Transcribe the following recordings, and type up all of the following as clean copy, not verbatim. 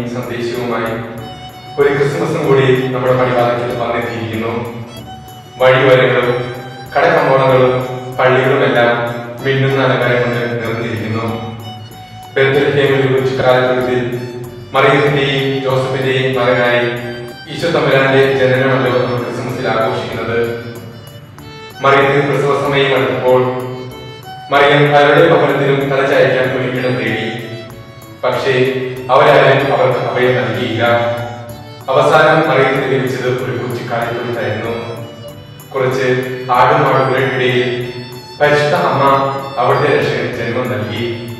സന്ദേശവുമായി ഒരു ക്രിസ്മസും കൂടി നമ്മുടെ പടിവാതിൽക്കൽ വന്നെത്തിയിരിക്കുന്നു. വഴിവരകളും കടകമ്പോളങ്ങളും പള്ളികളുമെല്ലാം മിന്നുന്ന അലങ്കാരം കൊണ്ട് നിറഞ്ഞിരിക്കുന്നു. ബെത്ലഹേമിൽ ഉച്ചക്കാലത്തിൽ മറിയത്തിന്റെയും ജോസഫിന്റെയും മകനായി ഈശോ തമ്പുരാന്റെ ജനനമല്ലോ നമ്മൾ ക്രിസ്മസിൽ ആഘോഷിക്കുന്നത്. മറിയത്തിന് പ്രസവ സമയം അടുത്തപ്പോൾ മറിയം അവരുടെ ഭവനത്തിലും തലചായ്ക്കാൻ ഒരിക്കലും തേടി. പക്ഷേ അവരാരും അവർക്ക് അഭയം നൽകിയില്ല. അവസാനം മറിയത്തിന് ലഭിച്ചത് ഒരു കൊച്ചുകാലിത്തൊഴുത്തായിരുന്നു. കുറച്ച് ആടുമാടുകൾക്കിടയിൽ പരിശുദ്ധ അമ്മ അവിടുത്തെ രക്ഷകന് ജന്മം നൽകി.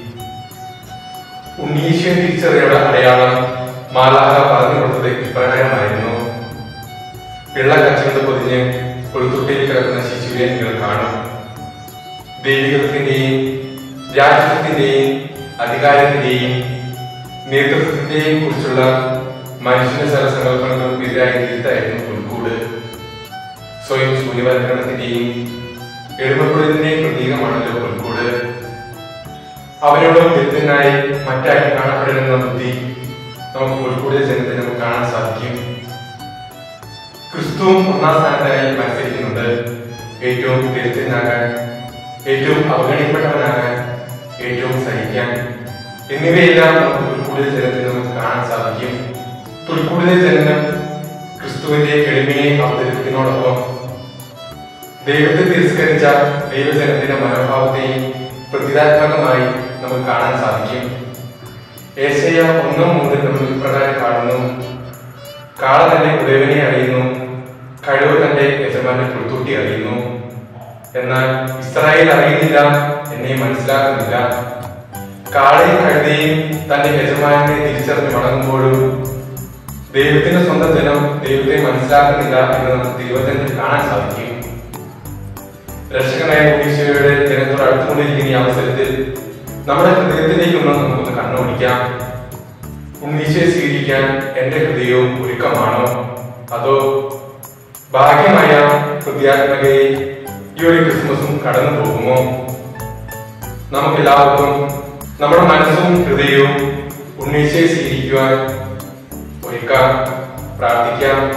ഉണ്ണീശയെ തിരിച്ചറിയുടെ അടയാളം മാലാഖ പറഞ്ഞു കൊടുത്തത് ഇപ്രകാരമായിരുന്നു: വെള്ളക്കച്ചുകൊണ്ട് പൊതിഞ്ഞ് കൊളുത്തുട്ടിയിൽ കിടക്കുന്ന ശിശുവിനെ നിങ്ങൾ കാണും. ദൈവികത്തിന്റെയും രാജ്യത്തിന്റെയും അധികാരത്തിന്റെയും നേതൃത്വത്തിന്റെയും കുറിച്ചുള്ള മനുഷ്യന്റെ സങ്കല്പങ്ങൾക്കും എതിരായ തിരുത്തായിരുന്നു പുൽക്കൂട്. സ്വയം ശൂന്യവൽക്കരണത്തിന്റെയും എളിമപ്പെടുന്നതിന്റെയും പ്രതീകമാണല്ലോ പുൽക്കൂട്. അവരോടും വിരുദ്ധനായി മറ്റാരും കാണപ്പെടുന്ന ബുദ്ധി നമുക്ക് പുൽക്കൂടിലെ ജനത്തെ നമുക്ക് കാണാൻ സാധിക്കും. ക്രിസ്തുവും ഒന്നാം സ്ഥാനത്തായി മത്സരിക്കുന്നുണ്ട്. ഏറ്റവും ദരിദ്രനാകാൻ, ഏറ്റവും അവഗണിക്കപ്പെട്ടവനാകാൻ, ഏറ്റവും സഹിക്കാൻ എന്നിവയെല്ലാം നമുക്ക് പുൽക്കൂടിലെ ജനത്തെ നമുക്ക് കാണാൻ സാധിക്കും. പുൽക്കൂടിലെ ജനനം ക്രിസ്തുവിന്റെ എളിമയെ അവതരിപ്പിക്കുന്നതോടൊപ്പം ദൈവത്തെ തിരസ്കരിച്ച ദൈവജനത്തിന്റെ മനോഭാവത്തെയും പ്രതീകാത്മകമായി നമുക്ക് കാണാൻ സാധിക്കും. യേശയ്യ 1:3 നമ്മൾ ഇപ്രകാരം കാണുന്നു: കാള തന്റെ ഉടയവനെ അറിയുന്നു, കഴിവ് തന്റെ യജമാനെ പുൽത്തൂട്ടി അറിയുന്നു. എന്നാൽ ഇസ്രായേൽ അറിയുന്നില്ല, എന്നെ മനസ്സിലാക്കുന്നില്ല. കാളയും കഴുതയും തന്റെ യജമാനെ തിരിച്ചറിഞ്ഞ് മടങ്ങുമ്പോഴും ദൈവത്തിന്റെ സ്വന്തം ജനം ദൈവത്തെ മനസ്സിലാക്കുന്നില്ല എന്ന് നമുക്ക് ദൈവജനത്തിൽ കാണാൻ സാധിക്കും. രക്ഷകനായ ഈശോയുടെ ജനത്തോട് അടുത്തുകൊണ്ടിരിക്കുന്ന ഈ അവസരത്തിൽ നമ്മുടെ ഹൃദയത്തിലേക്കൊന്ന് നമുക്കൊന്ന് കണ്ണോടിക്കാം. ഉണ്ണീശോയെ സ്വീകരിക്കാൻ എന്റെ ഹൃദയവും ഒരുക്കമാണോ? അതോ ഭാഗ്യമായ ഹൃദയാത്മകയെ ഈ ഒരു ക്രിസ്മസും കടന്നു പോകുമോ? നമുക്കെല്ലാവർക്കും നമ്മുടെ മനസ്സും ഹൃദയവും ഉണ്ണീശോയെ സ്വീകരിക്കുവാൻ ഒരുക്കാം, പ്രാർത്ഥിക്കാം.